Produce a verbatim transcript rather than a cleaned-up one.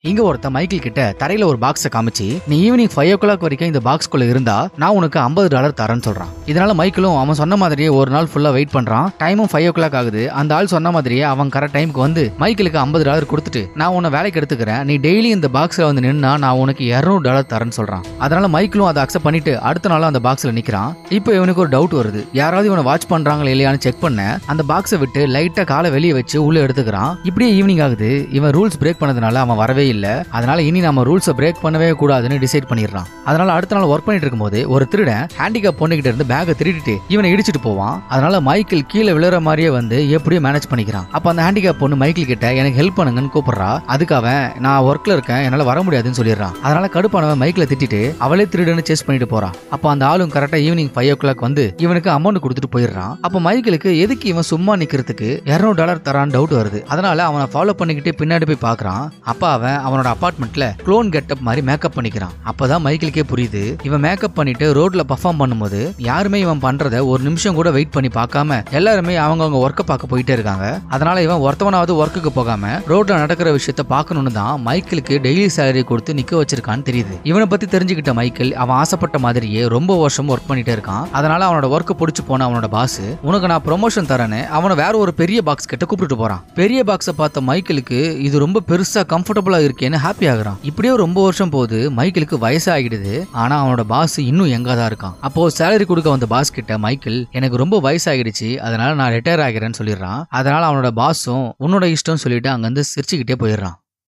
இங்க ஒருத்த மைக்கேல் கிட்ட தரையில ஒரு பாக்ஸ காமிச்சு, நீ ஈவினிங் ஃபைவ் ஓ கிளாக் வரைக்கும் இந்த பாக்ஸ்குள்ள இருந்தா நான் உனக்கு ஐம்பது டாலர் தரேன்னு சொல்றான். இதனால மைக்கேலும் அவன் சொன்ன மாதிரியே ஒரு நாள் ஃபுல்லா வெயிட் பண்றான். டைமும் ஃபைவ் ஓ கிளாக் ஆகுது. அந்த ஆள் சொன்ன மாதிரியே அவன் கரெக்ட் டைமுக்கு வந்து மைக்கேலுக்கு ஐம்பது டாலர் கொடுத்துட்டு, நான் உன்னை வேலைக்கு எடுத்துக்கிறேன், நீ டெய்லி இந்த பாக்ஸ்ல வந்து நின்னா நான் உனக்கு இருநூறு டாலர் தரேன்னு சொல்றான். அதனால மைக்கேலும் அதை அக்செப்ட் பண்ணிட்டு அடுத்த நாளும் அந்த பாக்ஸ்ல நிக்கிறான். இப்போ இவனுக்கு ஒரு டவுட் வருது, யாராவது இவனை வாட்ச் பண்றாங்களா இல்லையான்னு செக் பண்ண அந்த பாக்ஸை விட்டு லைட்டா காலை வெளியே வச்சு உள்ள எடுத்துக்கிறான். இப்படியே ஈவினிங் ஆகுது. இவன் ரூல்ஸ் பிரேக் பண்ணதுனால அவன் வரவே இல்லை. அதனால இனி நம்ம ரூல்ஸை பிரேக் பண்ணவே கூடாதுன்னு டிசைட் பண்ணிடுறான். அதனால அடுத்த நாள் ஒர்க் பண்ணிட்டு இருக்கும்போது ஒரு திருடன் ஹேண்டிகேப் பொண்ணுகிட்ட இருந்து பேக்கை திருடிட்டு இவனை இடிச்சிட்டு போவான். அதனால மைக்கேல் கீழே விழுற மாதிரியே வந்து எப்படியோ மேனேஜ் பண்ணிக்கிறான். அப்ப அந்த ஹேண்டிகேப் பொண்ணு மைக்கேல் கிட்ட எனக்கு ஹெல்ப் பண்ணுங்கன்னு கூப்பிடுறா. அதுக்கு அவன் நான் ஒர்க்ல இருக்கேன், என்னால வர முடியாதுன்னு சொல்லிடுறான். அதனால கடுப்பானவன் மைக்கேல திட்டிட்டு அவளே திருடன்னு சேஸ் பண்ணிட்டு போறான். அப்ப அந்த ஆளும் கரெக்டா ஈவினிங் ஃபைவ் ஓ கிளாக் வந்து இவனுக்கு அமௌண்ட் கொடுத்துட்டு போயிடுறான். அப்ப மைக்கேலுக்கு எதுக்கு இவன் சும்மா நிக்கிறதுக்கு இருநூறு டாலர் தரான்னு டவுட் வருது. அதனால அவனை ஃபாலோ பண்ணிக்கிட்டு பின்னாடி போய் பாக்குறான். அப்ப அவன் அவனோட அபார்ட்மெண்ட்ல க்ளோன் கெட்டப் மாதிரி மேக்கப் பண்ணிக்கிறான். அப்பதான் மைக்கேலுக்கே புரியுது, இவன் மேக்கப் பண்ணிட்டு ரோட்ல பர்ஃபார்ம் பண்ணும்போது யாருமே இவன் பண்றத ஒரு நிமிஷம் கூட வெயிட் பண்ணி பார்க்காம எல்லாருமே அவங்கவங்க ஒர்க்க பார்க்க போயிட்டே இருக்காங்க. அதனால இவன் ஒருத்தவனாவது ஒர்க்குக்கு போகாம ரோட்ல நடக்கிற விஷயத்த பார்க்கணும்னு தான் மைக்கேலுக்கு டெய்லி சேலரி கொடுத்து நிக்க வச்சிருக்கான்னு தெரியுது. இவனை பத்தி தெரிஞ்சுக்கிட்ட மைக்கேல் அவன் ஆசைப்பட்ட மாதிரியே ரொம்ப வருஷம் ஒர்க் பண்ணிட்டே இருக்கான். அதனால அவனோட ஒர்க் பிடிச்சு போன அவனோட பாஸ், உனக்கு நான் ப்ரொமோஷன் தரேன்னு அவனை வேற ஒரு பெரிய பாக்ஸ் கிட்ட கூப்பிட்டு போறான். பெரிய பாக்ஸை பார்த்த மைக்கேலுக்கு இது ரொம்ப பெருசா கம்ஃபர்டபுளா இருக்கேன்னு ஹாப்பி ஆகுறான். இப்படியே ரொம்ப வருஷம் போது மைக்கேலுக்கு வயசாகிடுது. ஆனா அவனோட பாஸ் இன்னும் எங்க தான் இருக்கான். அப்போ சேலரி கொடுக்க வந்த பாஸ் கிட்ட மைக்கேல் எனக்கு ரொம்ப வயசாகிடுச்சு, அதனால நான் ரிட்டையர் ஆகிறேன்னு சொல்லிடுறான். அதனால அவனோட பாஸும் உன்னோட இஷ்டம் சொல்லிட்டு அங்கிருந்து சிரிச்சுக்கிட்டே போயிடுறான்.